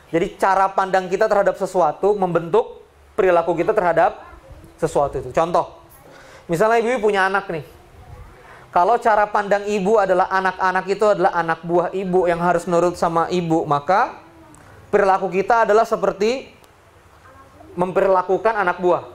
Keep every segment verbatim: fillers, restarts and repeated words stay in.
Jadi cara pandang kita terhadap sesuatu membentuk perilaku kita terhadap sesuatu itu. Contoh, misalnya ibu punya anak nih. Kalau cara pandang ibu adalah anak-anak itu adalah anak buah ibu yang harus nurut sama ibu, maka perilaku kita adalah seperti memperlakukan anak buah.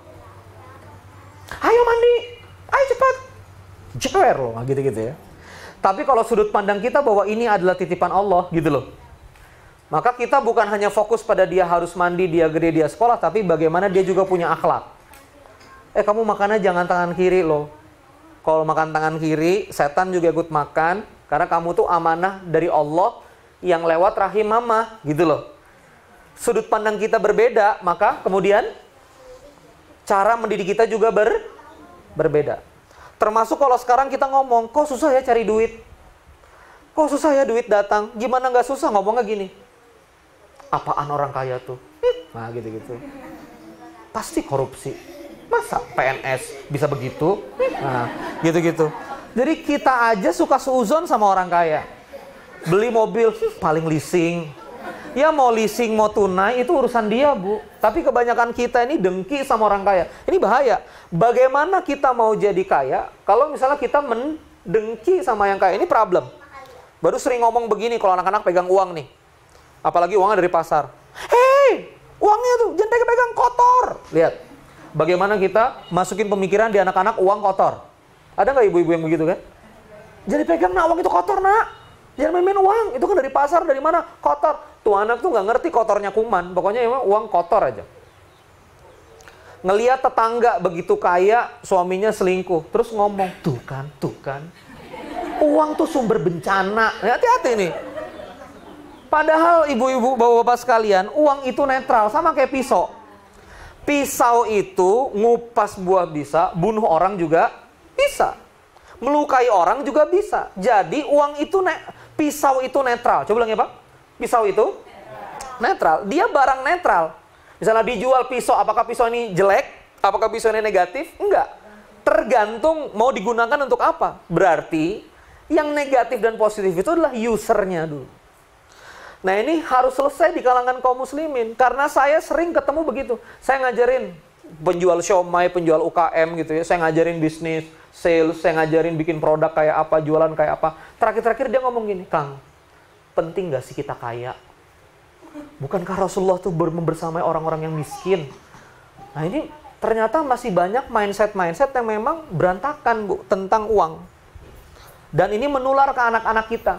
Ayo mandi, ayo cepat, jewer loh, gitu-gitu ya. Tapi kalau sudut pandang kita bahwa ini adalah titipan Allah, gitu loh. Maka kita bukan hanya fokus pada dia harus mandi, dia gede, dia sekolah, tapi bagaimana dia juga punya akhlak. Eh kamu makannya jangan tangan kiri loh. Kalau makan tangan kiri, setan juga ikut makan. Karena kamu tuh amanah dari Allah yang lewat rahim mama, gitu loh. Sudut pandang kita berbeda, maka kemudian cara mendidik kita juga ber, berbeda. Termasuk kalau sekarang kita ngomong, kok susah ya cari duit? Kok susah ya duit datang? Gimana nggak susah? Ngomongnya gini. Apaan orang kaya tuh? Nah gitu-gitu. Pasti korupsi. Masa P N S bisa begitu? Nah gitu-gitu. Jadi kita aja suka seuzon sama orang kaya. Beli mobil paling leasing. Ya mau leasing mau tunai itu urusan dia bu. Tapi kebanyakan kita ini dengki sama orang kaya. Ini bahaya. Bagaimana kita mau jadi kaya kalau misalnya kita mendengki sama yang kaya? Ini problem. Baru sering ngomong begini kalau anak-anak pegang uang nih. Apalagi uangnya dari pasar. Hei, uangnya tuh jangan pegang-pegang kotor. Lihat, bagaimana kita masukin pemikiran di anak-anak uang kotor. Ada nggak ibu-ibu yang begitu kan? Jadi pegang nak uang itu kotor nak. Jangan main-main uang. Itu kan dari pasar, dari mana? Kotor. Tuh anak tuh nggak ngerti kotornya kuman. Pokoknya emang uang kotor aja. Ngelihat tetangga begitu kaya, suaminya selingkuh. Terus ngomong, tuh kan, tuh kan. Uang tuh sumber bencana. Hati-hati nih. Padahal ibu-ibu, bapak-bapak sekalian, uang itu netral, sama kayak pisau. Pisau itu ngupas buah bisa, bunuh orang juga bisa. Melukai orang juga bisa. Jadi uang itu, pisau itu netral. Coba ulangi Pak. Pisau itu netral. Dia barang netral. Misalnya dijual pisau, apakah pisau ini jelek? Apakah pisau ini negatif? Enggak. Tergantung mau digunakan untuk apa. Berarti yang negatif dan positif itu adalah usernya dulu. Nah ini harus selesai di kalangan kaum muslimin. Karena saya sering ketemu begitu. Saya ngajarin penjual siomay, penjual U K M gitu ya. Saya ngajarin bisnis, sales, saya ngajarin bikin produk kayak apa, jualan kayak apa. Terakhir-terakhir dia ngomong gini, Kang, penting gak sih kita kaya? Bukankah Rasulullah tuh membersamai orang-orang yang miskin? Nah ini ternyata masih banyak mindset-mindset yang memang berantakan Bu, tentang uang. Dan ini menular ke anak-anak kita.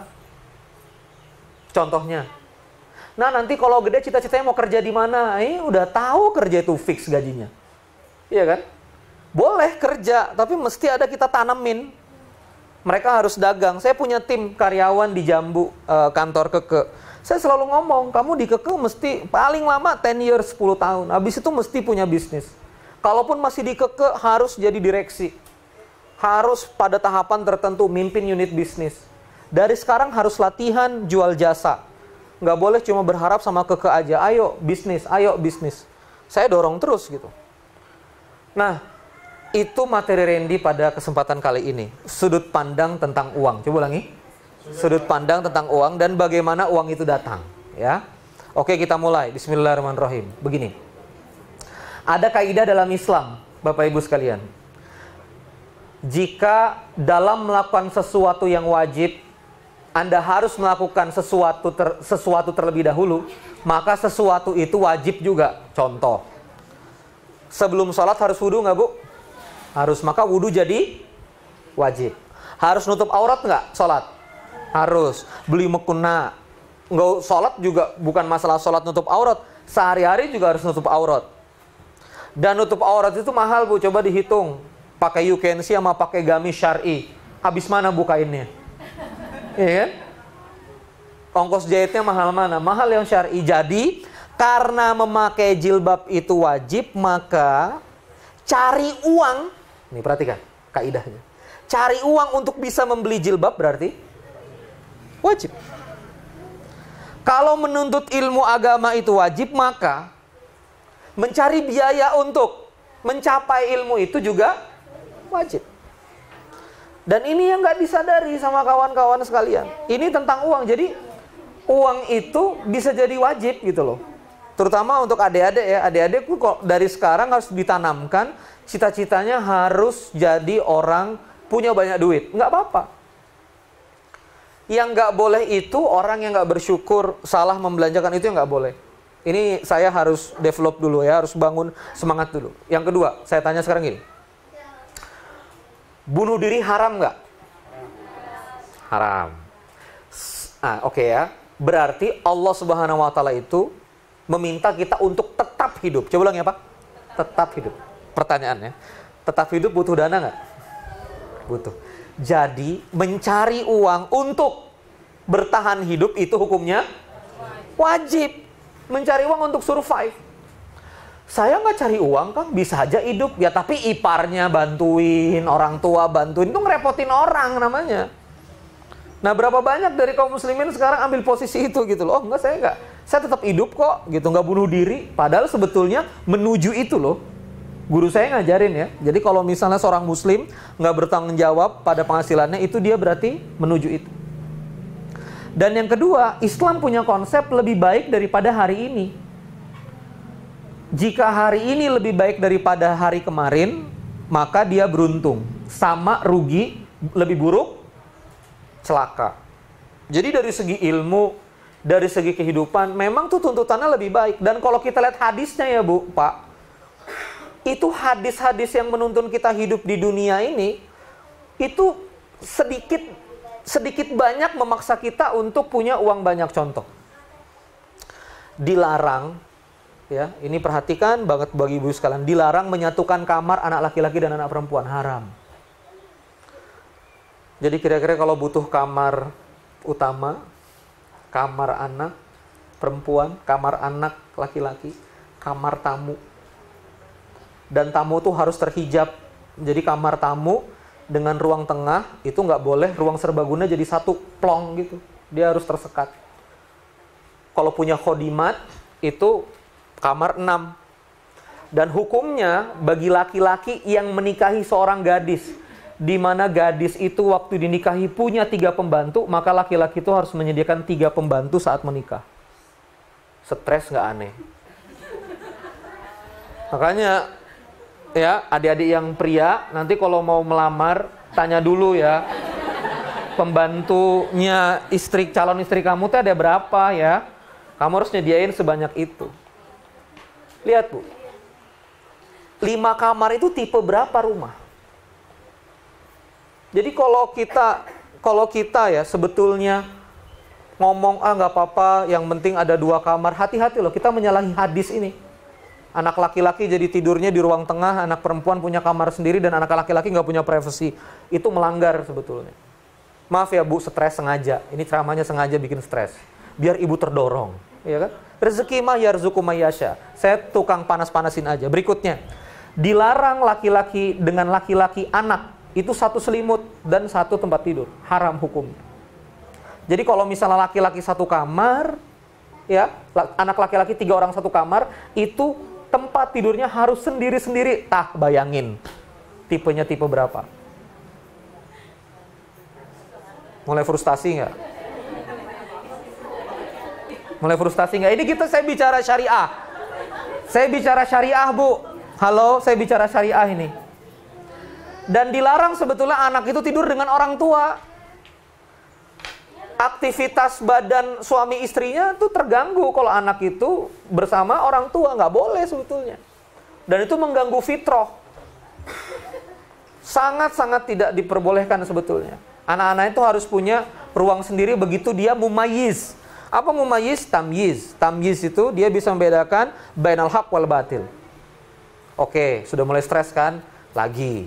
Contohnya, nah nanti kalau gede cita-citanya mau kerja di mana? Ini udah tahu kerja itu fix gajinya, iya kan? Boleh kerja, tapi mesti ada kita tanemin. Mereka harus dagang. Saya punya tim karyawan di Jambu, uh, kantor Keke. Saya selalu ngomong, kamu di Keke mesti paling lama sepuluh years, sepuluh tahun. Habis itu mesti punya bisnis. Kalaupun masih di Keke harus jadi direksi. Harus pada tahapan tertentu mimpin unit bisnis. Dari sekarang harus latihan jual jasa. Nggak boleh cuma berharap sama Keke aja. Ayo bisnis, ayo bisnis. Saya dorong terus gitu. Nah, itu materi Randy pada kesempatan kali ini. Sudut pandang tentang uang. Coba ulangi. Sudut pandang tentang uang dan bagaimana uang itu datang. Ya. Oke, kita mulai. Bismillahirrahmanirrahim. Begini. Ada kaidah dalam Islam, Bapak Ibu sekalian. Jika dalam melakukan sesuatu yang wajib, Anda harus melakukan sesuatu ter, sesuatu terlebih dahulu, maka sesuatu itu wajib juga. Contoh, sebelum sholat harus wudhu nggak Bu? Harus, maka wudhu jadi wajib. Harus nutup aurat nggak sholat? Harus. Beli mukena, nggak sholat juga bukan masalah sholat nutup aurat. Sehari-hari juga harus nutup aurat. Dan nutup aurat itu mahal Bu, coba dihitung. Pakai you can see sama pakai gamis syar'i. Habis mana Bu kainnya? Iya kan? Ongkos jahitnya mahal mana? Mahal yang syar'i. Jadi, karena memakai jilbab itu wajib, maka cari uang. Nih perhatikan kaidahnya. Cari uang untuk bisa membeli jilbab berarti wajib. Kalau menuntut ilmu agama itu wajib, maka mencari biaya untuk mencapai ilmu itu juga wajib. Dan ini yang nggak disadari sama kawan-kawan sekalian. Ini tentang uang. Jadi uang itu bisa jadi wajib gitu loh. Terutama untuk adik-adik ya, adik-adik kok dari sekarang harus ditanamkan cita-citanya harus jadi orang punya banyak duit. Nggak apa-apa. Yang nggak boleh itu orang yang nggak bersyukur, salah membelanjakan itu yang nggak boleh. Ini saya harus develop dulu ya, harus bangun semangat dulu. Yang kedua, saya tanya sekarang gini. Bunuh diri haram nggak? Haram. Ah, oke okay ya. Berarti Allah Subhanahu wa taala itu meminta kita untuk tetap hidup. Coba ulang ya, Pak. Tetap hidup. Pertanyaannya, tetap hidup butuh dana nggak? Butuh. Jadi, mencari uang untuk bertahan hidup itu hukumnya wajib. Mencari uang untuk survive. Saya nggak cari uang, Kang. Bisa aja hidup. Ya, tapi iparnya bantuin, orang tua bantuin. Itu ngerepotin orang namanya. Nah, berapa banyak dari kaum muslimin sekarang ambil posisi itu gitu loh. Oh, enggak, saya enggak. Saya tetap hidup kok, gitu. Enggak bunuh diri. Padahal sebetulnya menuju itu loh. Guru saya ngajarin ya. Jadi kalau misalnya seorang muslim nggak bertanggung jawab pada penghasilannya, itu dia berarti menuju itu. Dan yang kedua, Islam punya konsep lebih baik daripada hari ini. Jika hari ini lebih baik daripada hari kemarin, maka dia beruntung. Sama rugi, lebih buruk, celaka. Jadi dari segi ilmu, dari segi kehidupan, memang tuh tuntutannya lebih baik. Dan kalau kita lihat hadisnya ya Bu, Pak, itu hadis-hadis yang menuntun kita hidup di dunia ini, itu sedikit sedikit banyak memaksa kita untuk punya uang banyak. Contoh, dilarang, ya ini perhatikan banget bagi ibu sekalian, dilarang menyatukan kamar anak laki-laki dan anak perempuan, haram. Jadi kira-kira kalau butuh kamar utama, kamar anak perempuan, kamar anak laki-laki, kamar tamu. Dan tamu tuh harus terhijab. Jadi kamar tamu dengan ruang tengah itu nggak boleh ruang serbaguna jadi satu plong gitu. Dia harus tersekat. Kalau punya khodimat itu kamar enam. Dan hukumnya bagi laki-laki yang menikahi seorang gadis, di mana gadis itu waktu dinikahi punya tiga pembantu, maka laki-laki itu harus menyediakan tiga pembantu saat menikah. Stres nggak aneh? Makanya ya, adik-adik yang pria, nanti kalau mau melamar, tanya dulu ya. Pembantunya istri, calon istri kamu tuh ada berapa ya? Kamu harus nyediain sebanyak itu. Lihat Bu, lima kamar itu tipe berapa rumah? Jadi kalau kita, kalau kita ya sebetulnya ngomong, ah nggak apa-apa, yang penting ada dua kamar. Hati-hati loh, kita menyalahi hadis ini. Anak laki-laki jadi tidurnya di ruang tengah, anak perempuan punya kamar sendiri, dan anak laki-laki nggak punya privasi. Itu melanggar sebetulnya. Maaf ya Bu, stres sengaja. Ini ceramahnya sengaja bikin stres. Biar ibu terdorong. Ya kan? Rezeki mah yarzuqu mayyasha. Saya tukang panas-panasin aja. Berikutnya, dilarang laki-laki dengan laki-laki anak. Itu satu selimut dan satu tempat tidur. Haram hukum. Jadi kalau misalnya laki-laki satu kamar, ya anak laki-laki tiga orang satu kamar, itu tempat tidurnya harus sendiri-sendiri. Tah, bayangin. Tipenya tipe berapa? Mulai frustasi nggak? Mulai frustasi nggak? Ini kita, saya bicara syariah. Saya bicara syariah, Bu. Halo, saya bicara syariah ini. Dan dilarang sebetulnya anak itu tidur dengan orang tua. Aktivitas badan suami istrinya tuh terganggu kalau anak itu bersama orang tua. Nggak boleh sebetulnya. Dan itu mengganggu fitrah. Sangat-sangat tidak diperbolehkan sebetulnya. Anak-anak itu harus punya ruang sendiri begitu dia mumayyiz. Apa mumayyiz? Tamyiz. Tamyiz itu dia bisa membedakan bainal haq wal batil. Oke, sudah mulai stres kan? Lagi.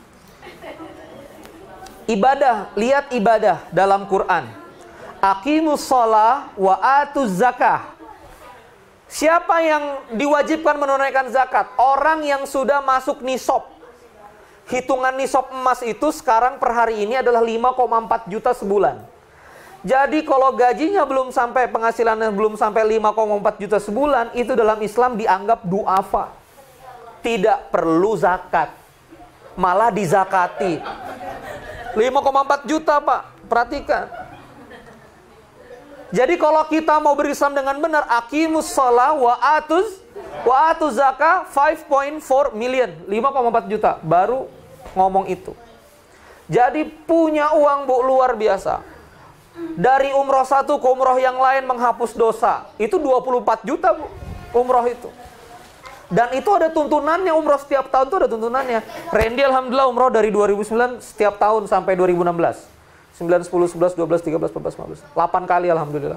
Ibadah, lihat ibadah dalam Quran. Aqimus shalah wa atuz zakah. Siapa yang diwajibkan menunaikan zakat? Orang yang sudah masuk nisab. Hitungan nisab emas itu sekarang per hari ini adalah lima koma empat juta sebulan. Jadi kalau gajinya belum sampai, penghasilannya belum sampai lima koma empat juta sebulan, itu dalam Islam dianggap du'afa. Tidak perlu zakat. Malah dizakati. lima koma empat juta Pak, perhatikan. Jadi kalau kita mau berislam dengan benar, aqimus shalah wa atuz wa atuz zakah lima koma empat million, lima koma empat juta baru ngomong itu. Jadi punya uang Bu luar biasa. Dari umroh satu ke umroh yang lain menghapus dosa. Itu dua puluh empat juta Bu, umroh itu. Dan itu ada tuntunannya, umroh setiap tahun itu ada tuntunannya. Randy alhamdulillah umroh dari dua ribu sembilan setiap tahun sampai dua ribu enam belas. sembilan, sepuluh, sebelas, dua belas, tiga belas, empat belas, lima belas. delapan kali alhamdulillah.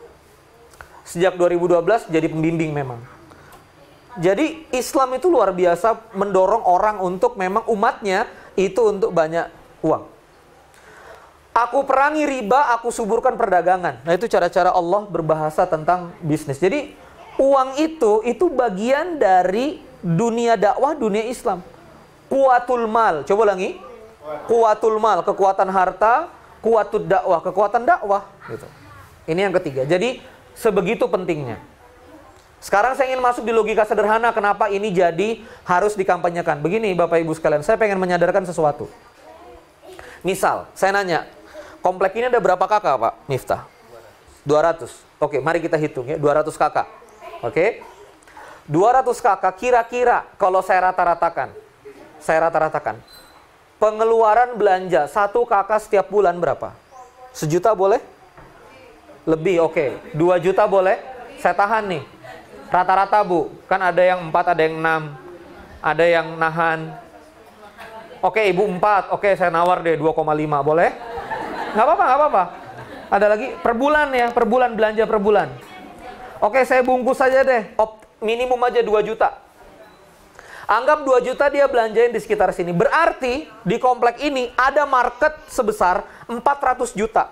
Sejak dua ribu dua belas jadi pembimbing memang. Jadi Islam itu luar biasa mendorong orang untuk memang umatnya itu untuk banyak uang. Aku perangi riba, aku suburkan perdagangan. Nah itu cara-cara Allah berbahasa tentang bisnis. Jadi uang itu, itu bagian dari dunia dakwah, dunia Islam. Kuatul mal, coba ulangi. Kuatul mal, kekuatan harta, kuatul dakwah, kekuatan dakwah. Gitu. Ini yang ketiga. Jadi sebegitu pentingnya. Sekarang saya ingin masuk di logika sederhana kenapa ini jadi harus dikampanyekan. Begini Bapak Ibu sekalian, saya pengen menyadarkan sesuatu. Misal, saya nanya, komplek ini ada berapa kakak Pak Miftah? dua ratus. Oke, mari kita hitung ya, dua ratus kakak. Oke, dua ratus kakak kira-kira kalau saya rata-ratakan, saya rata-ratakan, pengeluaran belanja satu kakak setiap bulan berapa? Sejuta boleh? Lebih, oke. Dua juta boleh? Saya tahan nih. Rata-rata Bu, kan ada yang empat, ada yang enam, ada yang nahan. Oke, Ibu empat, oke saya nawar deh dua koma lima, boleh? Nggak apa-apa, nggak apa-apa. Ada lagi, per bulan ya, per bulan, belanja per bulan. Oke, saya bungkus saja deh, Op, minimum aja dua juta. Anggap dua juta dia belanjain di sekitar sini. Berarti di komplek ini ada market sebesar empat ratus juta.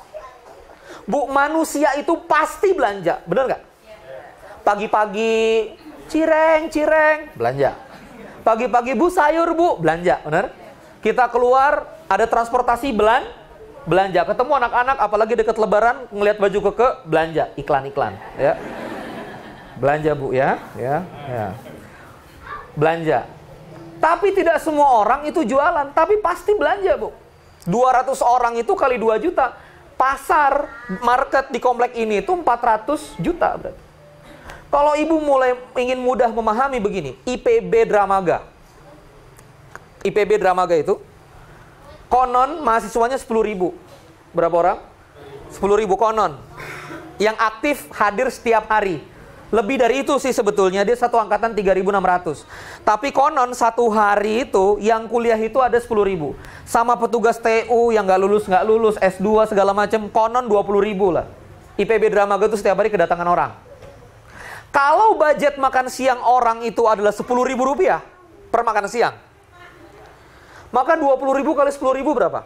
Bu, manusia itu pasti belanja, bener nggak? Pagi-pagi, cireng, cireng, belanja. Pagi-pagi Bu, sayur Bu, belanja, bener? Kita keluar, ada transportasi belan, belanja. Ketemu anak-anak, apalagi dekat lebaran, ngelihat baju keke, belanja. Iklan-iklan, ya. Belanja Bu, ya, ya, ya. Belanja. Tapi tidak semua orang itu jualan, tapi pasti belanja Bu. dua ratus orang itu kali dua juta. Pasar, market di komplek ini itu empat ratus juta berarti. Kalau Ibu mulai ingin mudah memahami begini, I P B Dramaga. I P B Dramaga itu, konon mahasiswanya sepuluh ribu. Berapa orang? sepuluh ribu konon. Yang aktif hadir setiap hari. Lebih dari itu sih sebetulnya, dia satu angkatan tiga ribu enam ratus. Tapi konon satu hari itu, yang kuliah itu ada sepuluh ribu. Sama petugas T U yang nggak lulus, nggak lulus, S dua segala macam, konon dua puluh ribu lah. I P B Dramaga itu setiap hari kedatangan orang. Kalau budget makan siang orang itu adalah sepuluh ribu rupiah per makan siang, maka dua puluh ribu kali sepuluh ribu berapa?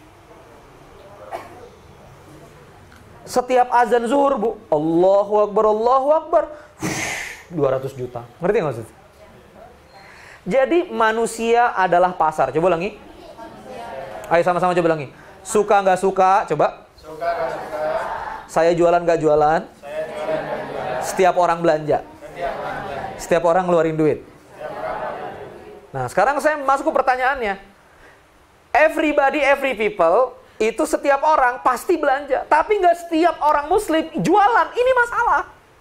Setiap azan zuhur Bu, Allahu Akbar, Allahu Akbar, dua ratus juta. Ngerti nggak maksudnya? Jadi manusia adalah pasar. Coba ulangi. Ayo sama-sama coba ulangi. Suka nggak suka? Coba. Suka nggak suka. Saya jualan nggak jualan? Setiap orang belanja. Setiap orang ngeluarin duit. Nah, sekarang saya masuk ke pertanyaannya. Everybody, every people, itu setiap orang pasti belanja. Tapi nggak setiap orang muslim jualan. Ini masalah.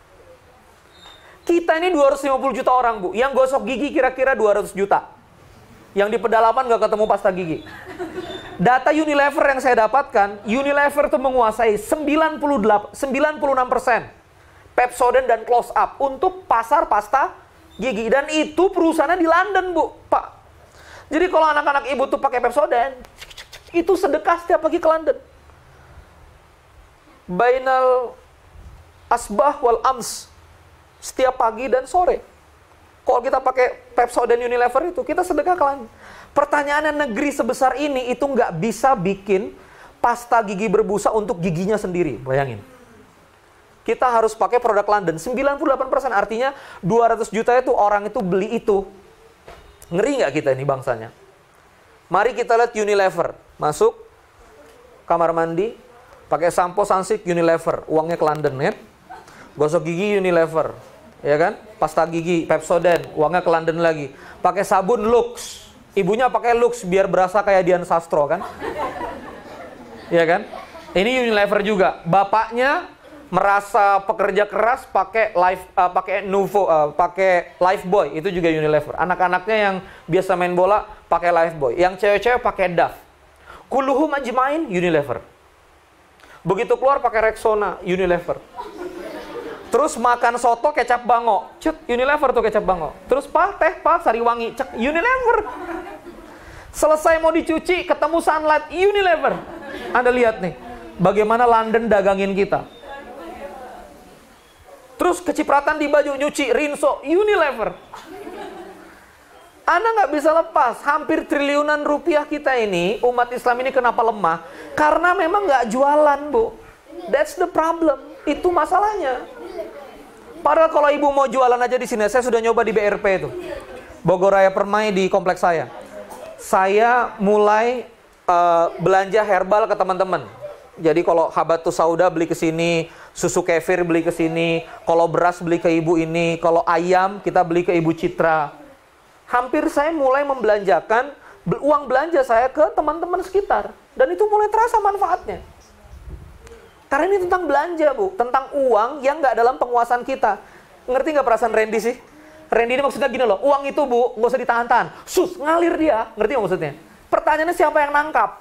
Kita ini dua ratus lima puluh juta orang Bu. Yang gosok gigi kira-kira dua ratus juta. Yang di pedalaman nggak ketemu pasta gigi. Data Unilever yang saya dapatkan, Unilever itu menguasai sembilan puluh delapan, sembilan puluh enam persen. Pepsodent dan Close Up untuk pasar pasta gigi. Dan itu perusahaannya di London Bu, Pak. Jadi kalau anak-anak Ibu tuh pakai Pepsodent, itu sedekah setiap pagi ke London. Bainal asbah wal ams, setiap pagi dan sore. Kalau kita pakai Pepsodent Unilever itu, kita sedekah ke London. Pertanyaannya, negeri sebesar ini itu nggak bisa bikin pasta gigi berbusa untuk giginya sendiri. Bayangin. Kita harus pakai produk London. sembilan puluh delapan persen artinya dua ratus juta itu orang itu beli itu. Ngeri nggak kita ini bangsanya? Mari kita lihat Unilever. Masuk kamar mandi, pakai sampo Sunsilk Unilever, uangnya ke London ya. Gosok gigi Unilever, ya kan? Pasta gigi Pepsodent, uangnya ke London lagi. Pakai sabun Lux, ibunya pakai Lux biar berasa kayak Dian Sastro kan? Ya kan? Ini Unilever juga. Bapaknya Merasa pekerja keras pakai life uh, pakai Nuvo, uh, pakai Lifebuoy, itu juga Unilever. Anak-anaknya yang biasa main bola pakai Lifebuoy. Yang cewek-cewek pakai Dove. Kulluhum ajmain Unilever. Begitu keluar pakai Rexona, Unilever. Terus makan soto kecap bango, cek Unilever tuh kecap bango. Terus pak teh pak Sariwangi, cek Unilever. Selesai mau dicuci, ketemu Sunlight, Unilever. Anda lihat nih, bagaimana London dagangin kita. Terus kecipratan di baju, nyuci, Rinso, Unilever. Anda nggak bisa lepas, hampir triliunan rupiah kita ini, umat Islam ini kenapa lemah? Karena memang nggak jualan, Bu. That's the problem. Itu masalahnya. Padahal kalau ibu mau jualan aja di sini, saya sudah nyoba di B R P itu. Bogor Raya Permai di kompleks saya. Saya mulai uh, belanja herbal ke teman-teman. Jadi kalau Habatus Sauda beli ke sini, susu kefir beli ke sini, kalau beras beli ke ibu ini, kalau ayam kita beli ke Ibu Citra. Hampir saya mulai membelanjakan uang belanja saya ke teman-teman sekitar. Dan itu mulai terasa manfaatnya. Karena ini tentang belanja, Bu. Tentang uang yang nggak dalam penguasaan kita. Ngerti nggak perasaan Randy sih? Randy ini maksudnya gini loh, uang itu, Bu, nggak usah ditahan-tahan. Sus, ngalir dia. Ngerti nggak maksudnya? Pertanyaannya siapa yang nangkap?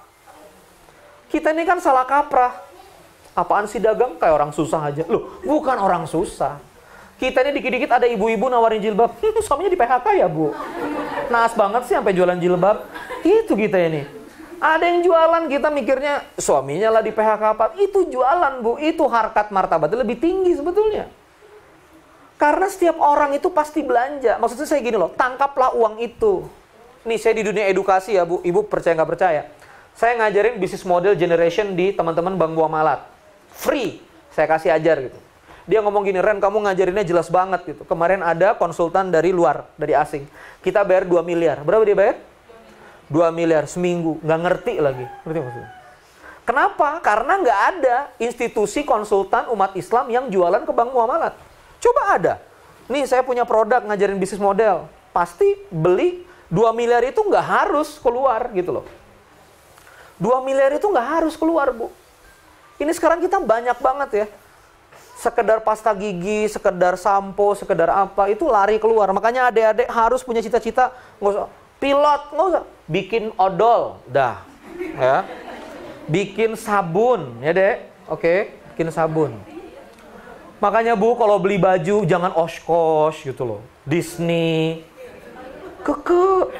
Kita ini kan salah kaprah. Apaan sih dagang? Kayak orang susah aja. Loh, bukan orang susah. Kita ini dikit-dikit ada ibu-ibu nawarin jilbab. Hmm, suaminya di P H K ya, Bu? Naas banget sih sampai jualan jilbab. Itu kita ini. Ada yang jualan, kita mikirnya suaminya lah di P H K apa. Itu jualan, Bu. Itu harkat martabatnya lebih tinggi sebetulnya. Karena setiap orang itu pasti belanja. Maksudnya saya gini loh, tangkaplah uang itu. Nih, saya di dunia edukasi ya, Bu. Ibu percaya nggak percaya? Saya ngajarin bisnis model generation di teman-teman Bang Muamalat. Free. Saya kasih ajar gitu. Dia ngomong gini, Ren, kamu ngajarinnya jelas banget gitu. Kemarin ada konsultan dari luar, dari asing. Kita bayar dua miliar. Berapa dia bayar? dua miliar seminggu. Nggak ngerti lagi. Ngerti maksudnya? Kenapa? Karena nggak ada institusi konsultan umat Islam yang jualan ke Bang Muamalat. Coba ada. Nih, saya punya produk ngajarin bisnis model. Pasti beli dua miliar itu nggak harus keluar gitu loh. dua miliar itu nggak harus keluar, Bu. Ini sekarang kita banyak banget ya. Sekedar pasta gigi, sekedar sampo, sekedar apa, itu lari keluar. Makanya adik-adik harus punya cita-cita, nggak usah pilot, nggak usah. Bikin odol, dah. Ya. Bikin sabun, ya dek. Oke, bikin sabun. Makanya, Bu, kalau beli baju jangan Oshkosh gitu loh. Disney. Keke.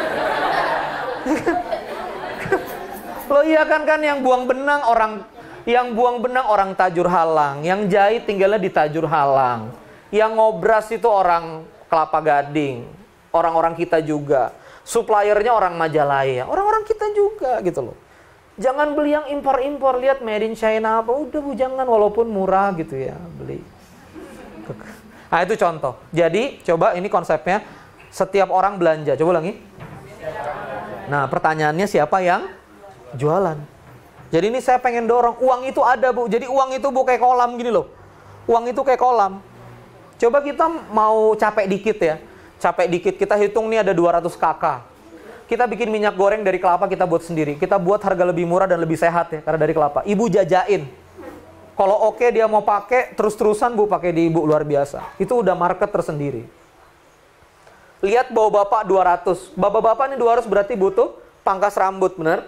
Loh iya kan kan yang buang benang orang yang buang benang orang Tajur Halang, yang jahit tinggalnya di Tajur Halang, yang ngobras itu orang Kelapa Gading, orang-orang kita juga, suppliernya orang Majalaya, orang-orang kita juga gitu loh. Jangan beli yang impor-impor, lihat made in China apa, udah Bu, jangan, walaupun murah gitu ya beli. Nah itu contoh. Jadi coba ini konsepnya, setiap orang belanja. Coba ulangi. Nah pertanyaannya siapa yang jualan? Jadi ini saya pengen dorong, uang itu ada, Bu. Jadi uang itu, Bu, kayak kolam gini loh. Uang itu kayak kolam. Coba kita mau capek dikit ya. Capek dikit, kita hitung nih ada dua ratus kakak. Kita bikin minyak goreng dari kelapa, kita buat sendiri. Kita buat harga lebih murah dan lebih sehat ya, karena dari kelapa. Ibu jajain. Kalau oke dia mau pakai, terus-terusan, Bu, pakai di Ibu, luar biasa. Itu udah market tersendiri. Lihat bawa bapak dua ratus. Bapak-bapak ini dua ratus berarti butuh pangkas rambut, bener?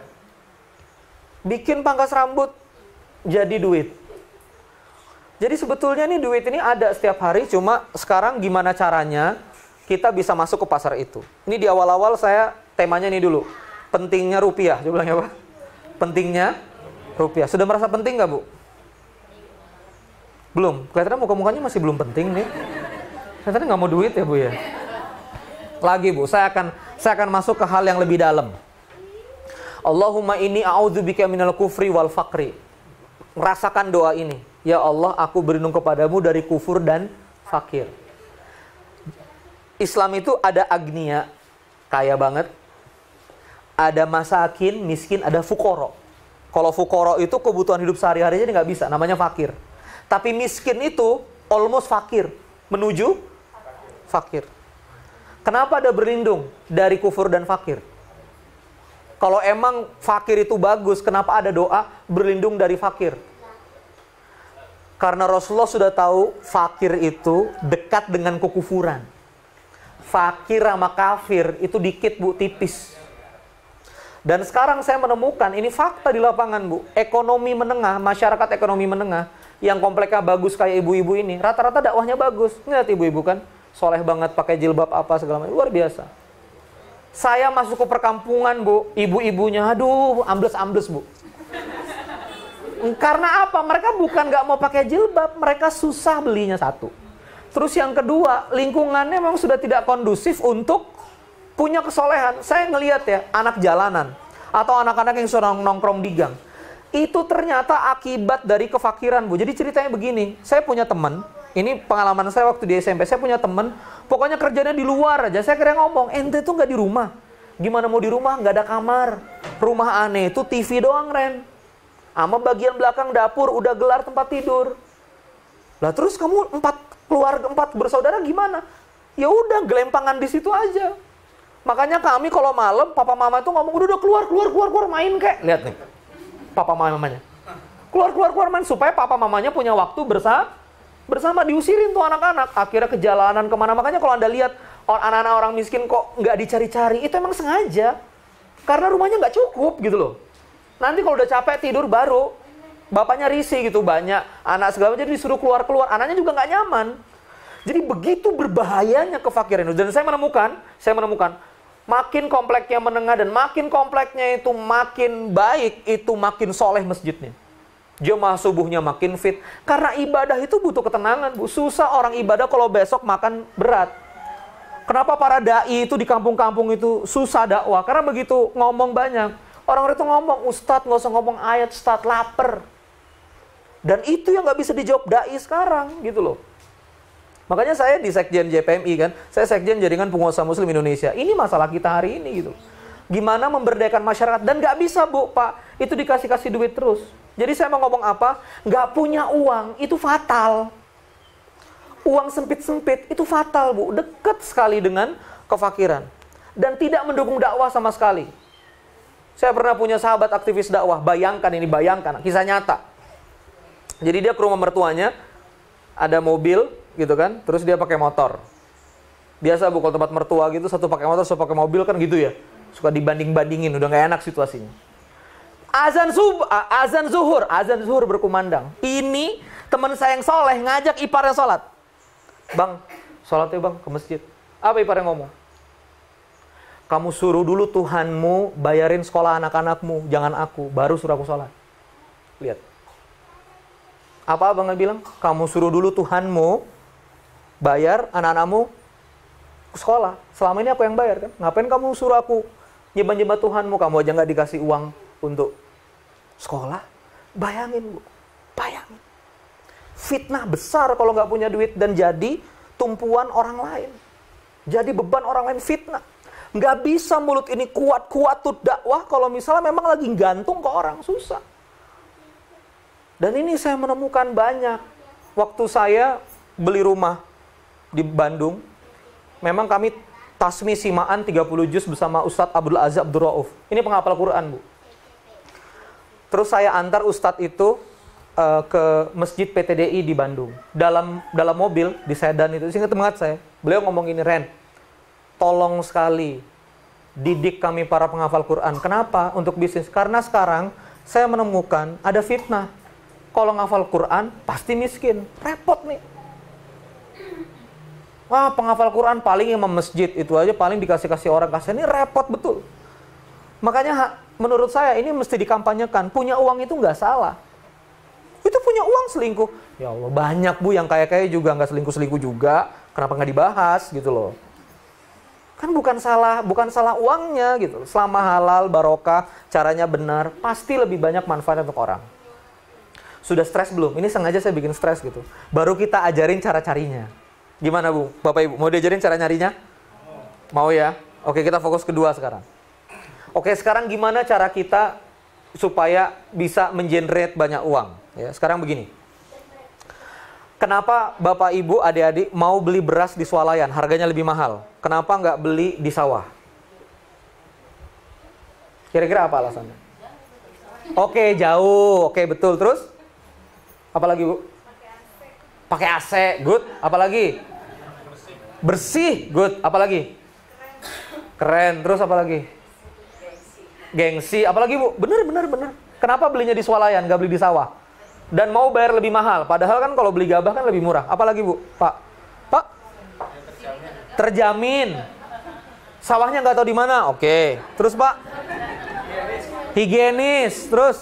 Bikin pangkas rambut jadi duit. Jadi sebetulnya nih duit ini ada setiap hari, cuma sekarang gimana caranya kita bisa masuk ke pasar itu. Ini di awal-awal saya temanya nih dulu. Pentingnya rupiah. Coba bilang apa? Pentingnya rupiah. Sudah merasa penting nggak, Bu? Belum. Kelihatannya muka-mukanya masih belum penting nih. Kelihatannya nggak mau duit ya, Bu ya. Lagi, Bu, saya akan saya akan masuk ke hal yang lebih dalam. Allahumma inni a'udzubika minal kufri wal faqri. Rasakan doa ini. Ya Allah, aku berlindung kepadamu dari kufur dan fakir. Islam itu ada agniya, kaya banget. Ada masakin, miskin, ada fukoro. Kalau fukoro itu kebutuhan hidup sehari-hari aja nggak bisa, namanya fakir. Tapi miskin itu almost fakir, menuju fakir. Kenapa ada berlindung dari kufur dan fakir? Kalau emang fakir itu bagus, kenapa ada doa berlindung dari fakir? Karena Rasulullah sudah tahu fakir itu dekat dengan kekufuran. Fakir sama kafir itu dikit bu, tipis. Dan sekarang saya menemukan, ini fakta di lapangan bu, ekonomi menengah, masyarakat ekonomi menengah, yang kompleknya bagus kayak ibu-ibu ini, rata-rata dakwahnya bagus. Lihat ibu-ibu kan, soleh banget, pakai jilbab apa segala macam, luar biasa. Saya masuk ke perkampungan bu, ibu-ibunya, aduh, ambles-ambles bu. Karena apa? Mereka bukan nggak mau pakai jilbab, mereka susah belinya satu. Terus yang kedua, lingkungannya memang sudah tidak kondusif untuk punya kesolehan. Saya ngelihat ya, anak jalanan atau anak-anak yang sudah nongkrong di gang, itu ternyata akibat dari kefakiran bu. Jadi ceritanya begini, saya punya teman, ini pengalaman saya waktu di S M P, saya punya teman, pokoknya kerjanya di luar aja. Saya kira ngomong, ente tuh nggak di rumah. Gimana mau di rumah? Nggak ada kamar. Rumah aneh itu T V doang, Ren. Sama bagian belakang dapur udah gelar tempat tidur. Lah terus kamu empat keluarga, empat bersaudara gimana? Ya udah gelempangan di situ aja. Makanya kami kalau malam papa mama itu ngomong udah udah keluar keluar keluar keluar main kek. Lihat nih. Papa mamanya. Keluar keluar keluar main supaya papa mamanya punya waktu bersama bersama diusirin tuh anak-anak. Akhirnya ke jalanan kemana. Makanya kalau Anda lihat anak-anak orang miskin kok nggak dicari-cari, itu emang sengaja. Karena rumahnya nggak cukup gitu loh. Nanti kalau udah capek tidur baru bapaknya risih gitu, banyak anak segala macam, jadi disuruh keluar-keluar, anaknya juga nggak nyaman. Jadi begitu berbahayanya kefakiran itu. Dan saya menemukan, saya menemukan makin kompleknya menengah dan makin kompleknya itu makin baik, itu makin soleh masjidnya. Jemaah subuhnya makin fit. Karena ibadah itu butuh ketenangan bu. Susah orang ibadah kalau besok makan berat. Kenapa para dai itu di kampung-kampung itu susah dakwah? Karena begitu ngomong banyak. Orang-orang itu ngomong, Ustadz nggak usah ngomong ayat, Ustadz lapar. Dan itu yang nggak bisa dijawab dai sekarang, gitu loh. Makanya saya di Sekjen J P M I kan, saya Sekjen Jaringan Pengusaha Muslim Indonesia. Ini masalah kita hari ini gitu. Gimana memberdayakan masyarakat, dan nggak bisa bu, Pak, itu dikasih-kasih duit terus. Jadi saya mau ngomong apa, nggak punya uang, itu fatal. Uang sempit-sempit, itu fatal bu, dekat sekali dengan kefakiran. Dan tidak mendukung dakwah sama sekali. Saya pernah punya sahabat aktivis dakwah, bayangkan ini, bayangkan, kisah nyata. Jadi dia ke rumah mertuanya, ada mobil gitu kan, terus dia pakai motor. Biasa bu, kalau tempat mertua gitu, satu pakai motor, satu pakai mobil kan gitu ya. Suka dibanding-bandingin, udah gak enak situasinya. Azan sub, azan zuhur, azan zuhur berkumandang. Ini teman saya yang soleh ngajak iparnya sholat. Bang, sholat ya bang, ke masjid. Apa iparnya ngomong? Kamu suruh dulu Tuhanmu bayarin sekolah anak-anakmu, jangan aku, baru suruh aku sholat. Lihat. Apa abangnya bilang? Kamu suruh dulu Tuhanmu bayar anak-anakmu ke sekolah. Selama ini aku yang bayar kan? Ngapain kamu suruh aku nyembah-nyembah Tuhanmu? Kamu aja nggak dikasih uang untuk sekolah? Bayangin bu, bayangin. Fitnah besar kalau nggak punya duit dan jadi tumpuan orang lain. Jadi beban orang lain, fitnah. Nggak bisa mulut ini kuat-kuat tuh dakwah kalau misalnya memang lagi gantung ke orang, susah. Dan ini saya menemukan banyak. Waktu saya beli rumah di Bandung, memang kami tasmi simaan tiga puluh juz bersama Ustadz Abdul Aziz Abdul Rauf. Ini penghafal Quran bu. Terus saya antar Ustadz itu uh, ke Masjid P T D I di Bandung. Dalam dalam mobil, di sedan itu, ingat banget saya. Beliau ngomong gini, Ren, tolong sekali didik kami para penghafal Quran. Kenapa? Untuk bisnis. Karena sekarang saya menemukan ada fitnah. Kalau ngafal Quran pasti miskin. Repot nih. Wah, penghafal Quran paling imam masjid itu aja paling dikasih-kasih orang kasih. Ini repot betul. Makanya menurut saya ini mesti dikampanyekan. Punya uang itu nggak salah. Itu punya uang selingkuh. Ya Allah, banyak bu yang kaya-kaya juga nggak selingkuh-selingkuh juga. Kenapa nggak dibahas gitu loh. Kan bukan salah, bukan salah uangnya gitu. Selama halal, barokah, caranya benar, pasti lebih banyak manfaat untuk orang. Sudah stres belum? Ini sengaja saya bikin stres gitu. Baru kita ajarin cara carinya. Gimana bu? Bapak ibu, mau diajarin cara nyarinya? Mau ya? Oke, kita fokus kedua sekarang. Oke, sekarang gimana cara kita supaya bisa mengenerate banyak uang? Ya, sekarang begini. Kenapa bapak ibu adik-adik mau beli beras di swalayan? Harganya lebih mahal. Kenapa nggak beli di sawah? Kira-kira apa alasannya? Oke, jauh. Oke, betul. Terus? Apalagi bu? Pakai A C, good. Apalagi? Bersih, good. Apalagi? Keren. Terus apalagi? Gengsi. Apalagi Bu? Bener, bener, bener. Kenapa belinya di swalayan, nggak beli di sawah? Dan mau bayar lebih mahal. Padahal kan kalau beli gabah kan lebih murah. Apalagi Bu? Pak? Pak? Terjamin. Sawahnya nggak tahu di mana. Oke. Terus Pak? Higienis. Terus?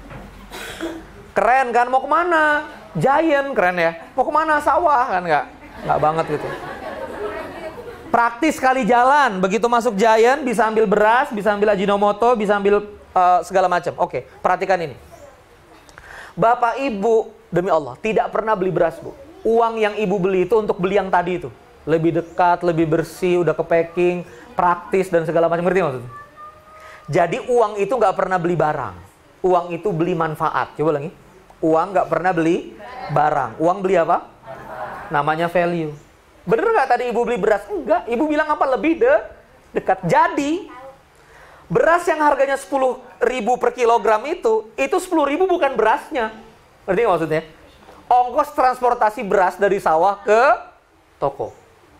Keren kan? Mau kemana? Giant. Keren ya? Mau kemana? Sawah kan nggak? Nggak banget gitu. Praktis sekali jalan. Begitu masuk Giant, bisa ambil beras, bisa ambil Ajinomoto, bisa ambil uh, segala macam. Oke, perhatikan ini. Bapak Ibu, demi Allah, tidak pernah beli beras, Bu. Uang yang Ibu beli itu untuk beli yang tadi itu. Lebih dekat, lebih bersih, udah ke packing, praktis, dan segala macam. Ngerti maksudnya? Jadi uang itu nggak pernah beli barang. Uang itu beli manfaat. Coba lagi. Uang nggak pernah beli barang. Uang beli apa? Namanya value. Bener nggak tadi Ibu beli beras? Enggak. Ibu bilang apa? Lebih de dekat. Jadi, beras yang harganya sepuluh ribu per kilogram itu, itu sepuluh ribu bukan berasnya. Ngerti nggak maksudnya? Ongkos transportasi beras dari sawah ke toko.